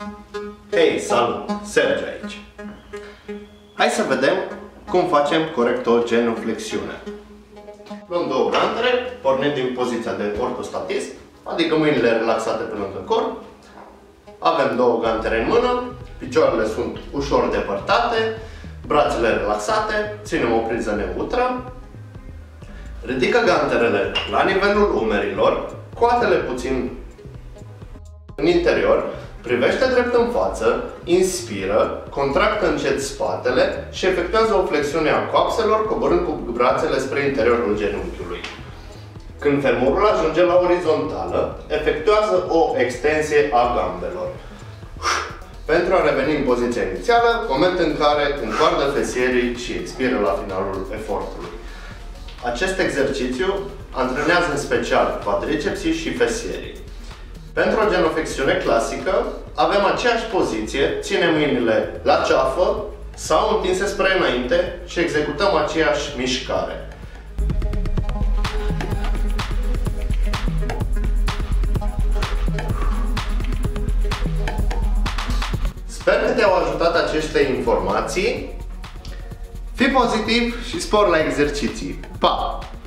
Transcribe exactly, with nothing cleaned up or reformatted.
Hei, salut! Sergiu aici! Hai să vedem cum facem corect o genuflexiune. Luăm două gantere, pornind din poziția de ortostatist, adică mâinile relaxate pe lângă corp. Avem două gantere în mână, picioarele sunt ușor depărtate, brațele relaxate, ținem o priză neutră. Ridică ganterele la nivelul umerilor, coatele puțin în interior, privește drept în față, inspiră, contractă încet spatele și efectuează o flexiune a coapselor, coborând cu brațele spre interiorul genunchiului. Când femurul ajunge la orizontală, efectuează o extensie a gambelor. Pentru a reveni în poziția inițială, moment în care încoardă fesierii și expiră la finalul efortului. Acest exercițiu antrenează în special quadricepsii și fesierii. Pentru o genuflexiune clasică, avem aceeași poziție, ținem mâinile la ceafă sau întinse spre înainte și executăm aceeași mișcare. Sper că te-au ajutat aceste informații. Fii pozitiv și spor la exerciții. Pa!